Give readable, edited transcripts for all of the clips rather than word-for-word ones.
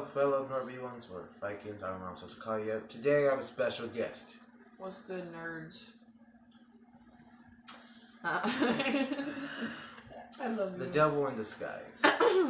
fellow Norby-ones or Vikings, I don't know what I'm supposed to call you. Today I have a special guest. What's good, nerds? I love you. The devil in disguise.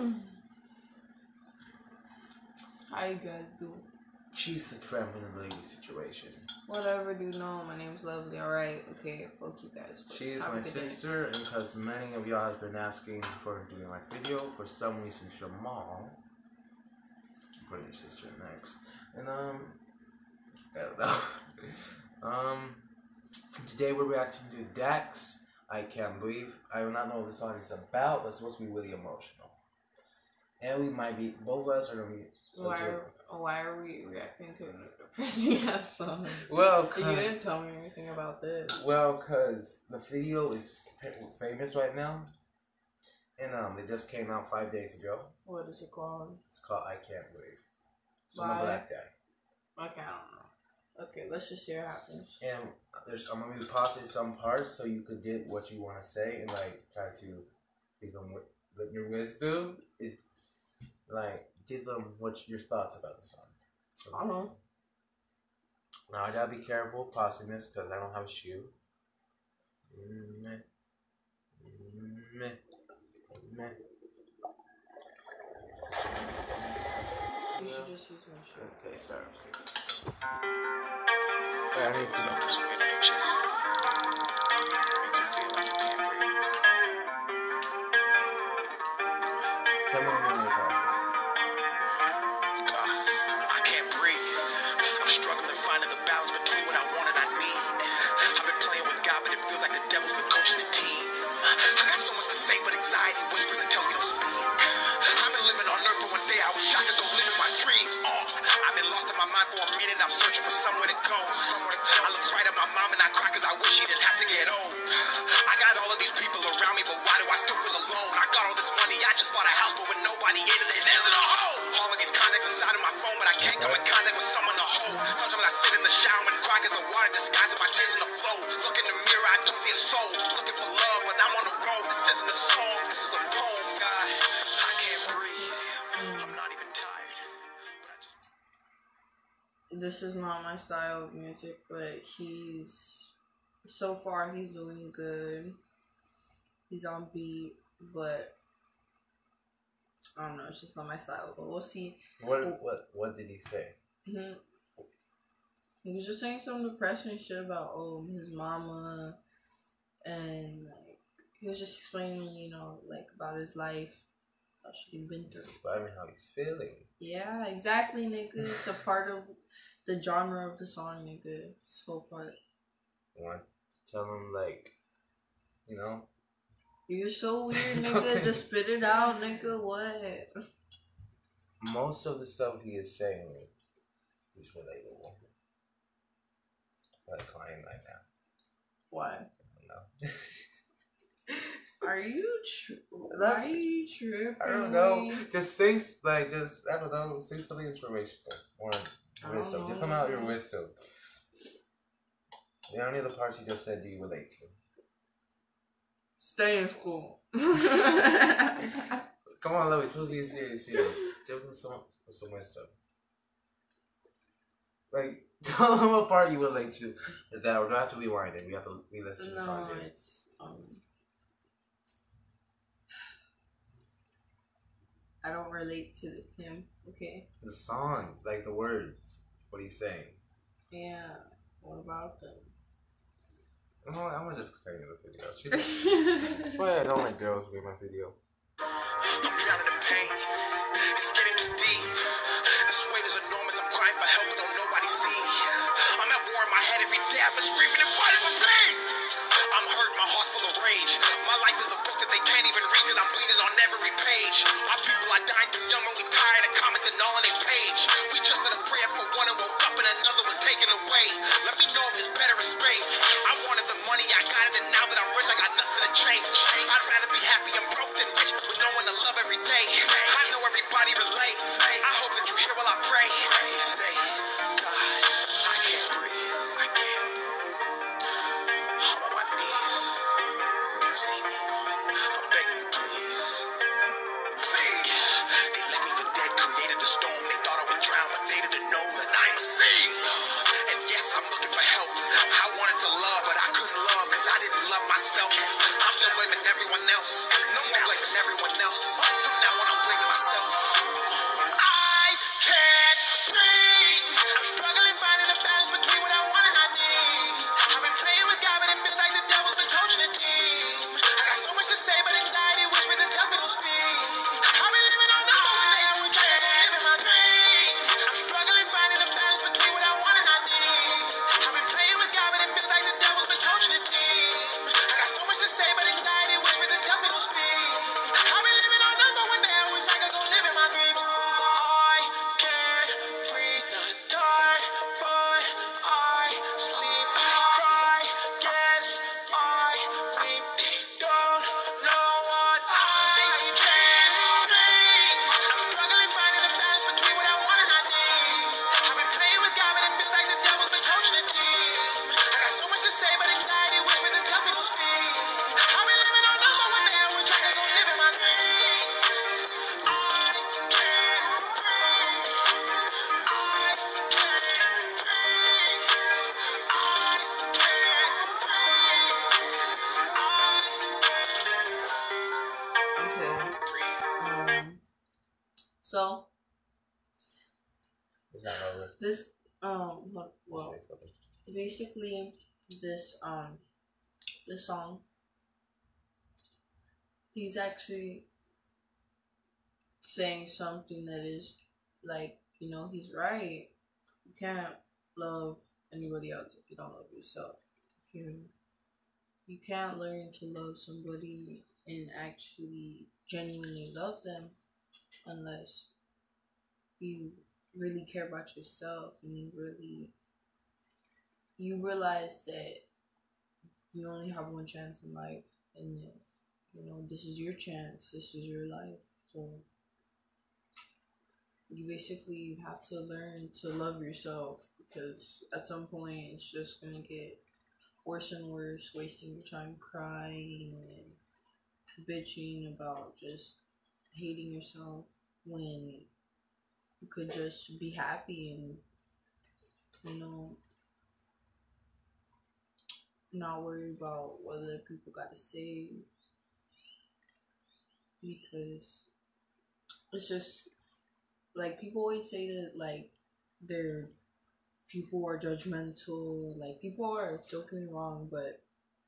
How you guys do? She's the trampling in the lady situation. Whatever, dude. No, my name's Lovely. Alright, okay, fuck you guys. She is my sister, and because many of y'all have been asking for doing my video, for some reason, Jamal, I'm putting your sister next, and I don't know. Today we're reacting to Dax, I Can't Breathe. I do not know what the song is about, but it's supposed to be really emotional. And we might be, both of us are going to be... Why are we reacting to a depressing ass song? Well, you didn't tell me anything about this. Well, because the video is famous right now. And it just came out 5 days ago. What is it called? It's called I Can't Breathe. It's from a black guy. Okay, I don't know. Okay, let's just see what happens. And I'm going to be pausing some parts so you could get what you want to say and like try to give them your wisdom. Give them your thoughts about the song. I don't know. Now I gotta be careful pausing this because I don't have a shoe. You should just use my shoe. Okay, sorry. I need to Tell me when you're pausing. Struggling finding the balance between what I want and I need. I've been playing with God, but it feels like the devil's been coaching the team. I got so much to say, but anxiety whispers and tells me don't speak. I've been living on earth, but one day I wish I could go live in my dreams. I've been lost in my mind for a minute, I'm searching for somewhere to go. I look right at my mom and I cry cause I wish she didn't have to get old. I got all of these people around me, but why do I still feel alone? I got all this money, I just bought a house, but with nobody in it, it isn't a home. All of these contacts inside of my phone, but I can't come in contact with someone to hold. Sometimes I sit in the shower and cry cause the water disguises my tears in the flow. Look in the mirror, I don't see a soul. Looking for love, but I'm on the road. This isn't a song, this is a poem, God. I can't breathe. I'm not even tired. This is not my style of music, but so far he's doing good. He's on beat, but I don't know, it's just not my style, but we'll see. What did he say? He was just saying some depressing shit about his mama, and like he was just explaining, about his life, how she'd been through. He's describing how he's feeling. Yeah, exactly, nigga. It's a part of the genre of the song, nigga. This whole part. You want to tell him You're so weird, nigga. Just spit it out, nigga. What? Most of the stuff he is saying is relatable. I'm crying right now. Why? No. Are you why are you tripping? I don't know. Just say I don't know. Say something inspirational or wisdom. Give them out your wisdom. The only other parts you just said do you relate to? Stay in school. Come on, love. It's supposed to be a serious video. Give them some wisdom. Tell them what part you relate to. That we don't have to rewind it. We have to re-listen to the song. No, it's I don't relate to him. Okay. The song, the words. What he's saying. Yeah. What about them? I'm gonna just explain the video. That's why I don't let girls read my video. I'm drowning in pain. It's getting too deep. This weight is enormous. I'm crying for help, but don't nobody see. I'm at war in my head every day. I've been screaming and fighting for peace. I'm hurt. My heart's full of rage. My life is a book that they can't even read because I'm bleeding on every page. My people are dying too young when we tired of commenting all on their page. We just said a prayer for one and woke up and another was taken away. Let me know if it's better in space. I wanted the money, I got it, and now that I'm rich, I got nothing to chase. I'd rather be happy and broke than rich with no one to love every day. I know everybody relates. I hope that you hear while I pray. You say, God, I can't breathe. I can't. I'm on my knees. Do you see me? I'm begging you, please. They left me for dead, created a storm. They thought I wanted to love, but I couldn't love because I didn't love myself. I'm still blaming everyone else. No more blaming everyone else. From now on, I'm blaming myself. I can't breathe. I'm struggling finding a balance between what I want and I need. I've been playing with God, but it feels like the devil's been coaching the team. I got so much to say, but anxiety whispers and tells me don't speak. I've been living on the way. I can't live in my dreams. I'm struggling finding a balance between what I want and I need. I've been playing with God, but it feels like the devil's been coaching the team. I got so much to say, but anxiety whispers and tells me don't speak. I've been living on number one day. I wish I could go live in my dreams. I can't breathe the dark, but I sleep. I cry, yes, I weep. Don't know what I can't breathe. I'm struggling finding a balance between what I want and I need. I've been playing with God, but it feels like the devil's been coaching the team. I got so much to say, but anxiety whispers and tells me don't speak. I've been living on number one day. I wish I could go live in my dreams. I can't breathe. I can't breathe. I can't breathe. Okay. So It's not over. this Well, say something. basically this song, he's actually saying something that is like, you know, he's right. You can't love anybody else if you don't love yourself. You can't learn to love somebody and actually genuinely love them unless you really care about yourself and you realize that you only have one chance in life, and you know this is your chance, this is your life. So you basically have to learn to love yourself, because at some point it's just gonna get worse and worse, wasting your time crying and bitching about just hating yourself when you could just be happy and, you know, not worry about what other people gotta say, because it's just like people always say that like people are judgmental, like people are, don't get me wrong, but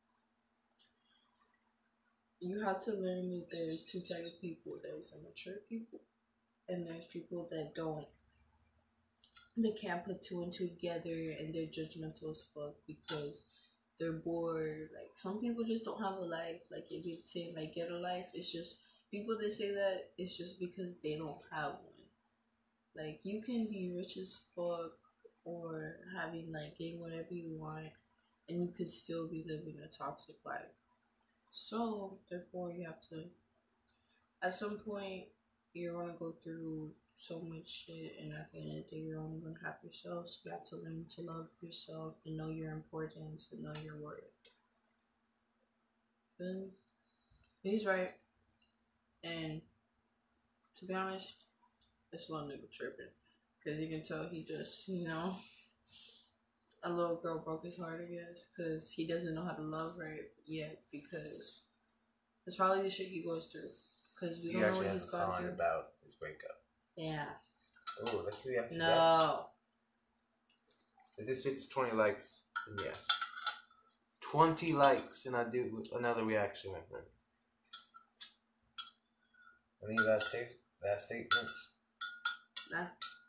you have to learn that there's two types of people. There's immature people and there's people that they can't put two and two together and they're judgmental as fuck because they're bored. Like some people just don't have a life. Like if you say like get a life, it's just people that say that it's just because they don't have one. Like you can be rich as fuck or having like getting whatever you want and you could still be living a toxic life. So therefore you have to, at some point you're gonna go through so much shit, and at the end of the day you're only gonna have yourself. So you have to learn to love yourself and know your importance and know your worth. Then he's right, and to be honest, this little nigga tripping, because you can tell he just, you know, a little girl broke his heart, I guess, because he doesn't know how to love right yet, because it's probably the shit he goes through, because we don't know what he's gone through. About his breakup. Yeah. Oh, let's see after that. No. If this hits 20 likes, then yes. 20 likes, and I do another reaction, my friend. Any last statements? Nah.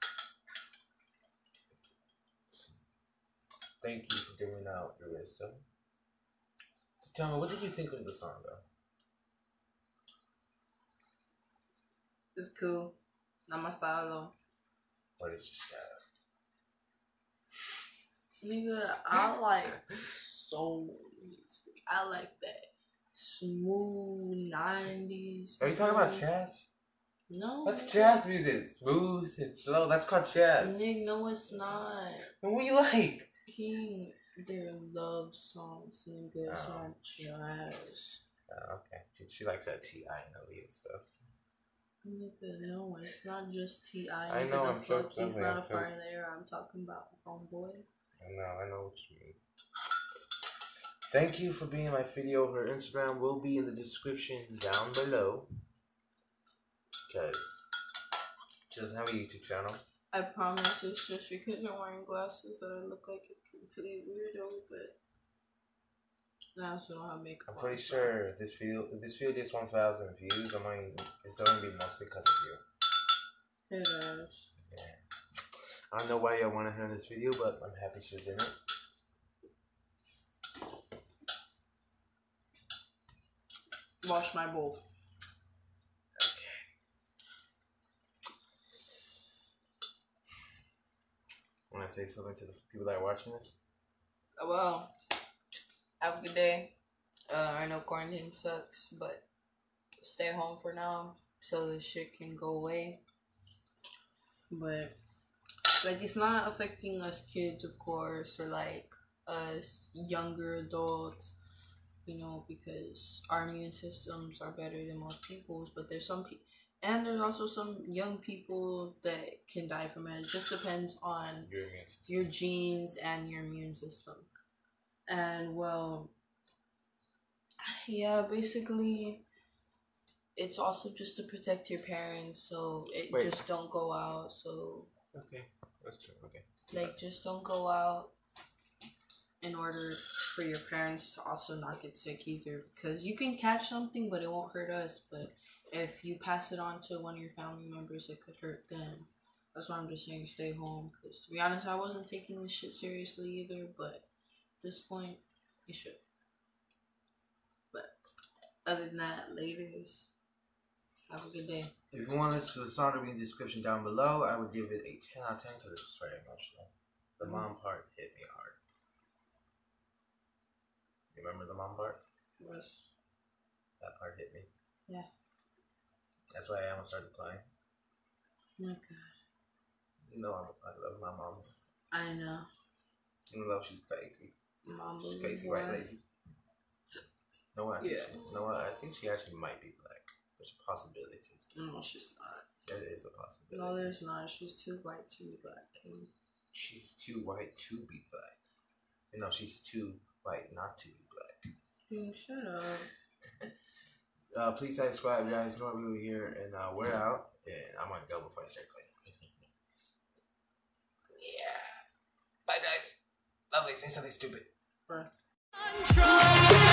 Thank you for giving out your wisdom. So tell me, what did you think of the song, though? It's cool. Not my style, though. What is your style? Nigga, I like soul music. I like that smooth 90s. Are you talking about jazz? No. That's jazz music. It's smooth, it's slow. That's called jazz. Nigga, no, it's not. And what do you like? Their love songs, nigga. It's not jazz. Okay. She likes that T.I. and Aaliyah stuff. Nigga, no, it's not just T.I. I know, I'm fuck, joking. he's not a part of the era I'm talking about, homeboy. I know what you mean. Thank you for being in my video. Her Instagram will be in the description down below. Because she doesn't have a YouTube channel. I promise it's just because I'm wearing glasses that I look like a complete weirdo, but I also don't have makeup. I'm pretty sure if this video gets 1,000 views, it's going to be mostly because of you. It is. Yeah. I don't know why y'all wanted her in this video, but I'm happy she's in it. Wash my bowl. Want to say something to the people that are watching this? Well, have a good day. I know quarantine sucks, but stay home for now so this shit can go away. But like, it's not affecting us kids, of course, or like us younger adults, you know, because our immune systems are better than most people's. But there's some people. And there's also some young people that can die from it. It just depends on your genes and your immune system. And, well, yeah, basically, it's also just to protect your parents. So, just don't go out. So, okay, that's true, okay. Like, just don't go out in order for your parents to also not get sick either. Because you can catch something, but it won't hurt us. But if you pass it on to one of your family members, it could hurt them. That's why I'm just saying stay home. Because to be honest, I wasn't taking this shit seriously either. But at this point, you should. But other than that, ladies, have a good day. If you want to listen to the song, it'll be in the description down below. I would give it a 10 out of 10 because it's very emotional. The mom part hit me hard. You remember the mom part? Yes. That part hit me. Yeah. That's why I almost started crying. Oh my God. You know I love my mom. I know. Even though she's crazy. Mom, she's crazy white lady. No, I think she actually might be black. There's a possibility. No, she's not. There is a possibility. No, there's not. She's too white to be black. She's too white to be black. No, she's too white not to be black. Shut up. Please subscribe, guys. Normally we're here, and we're out. And I'm gonna go before I start cleaning. Yeah. Bye, guys. Lovely. Say something stupid. Bye.